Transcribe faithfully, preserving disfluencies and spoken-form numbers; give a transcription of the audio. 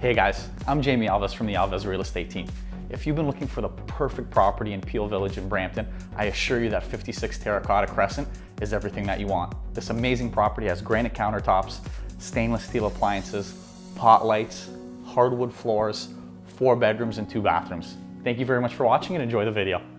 Hey guys, I'm Jamie Alves from the Alves real estate team. If you've been looking for the perfect property in Peel Village in Brampton, I assure you that fifty-six Terra Crescent is everything that you want. This amazing property has granite countertops, stainless steel appliances, pot lights, hardwood floors, four bedrooms and two bathrooms. Thank you very much for watching and enjoy the video.